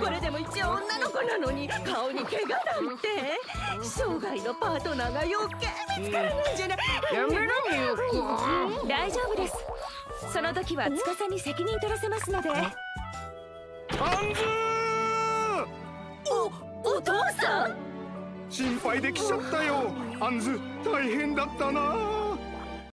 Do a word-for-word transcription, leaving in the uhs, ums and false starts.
これでも一応女の子なのに顔に怪我なんて。生涯のパートナーが余計見つからないんじゃない。 やめろみよこ。 大丈夫です。その時は司に責任取らせますので。 アンズお、お父さん。 心配で来ちゃったよ。アンズ大変だったな。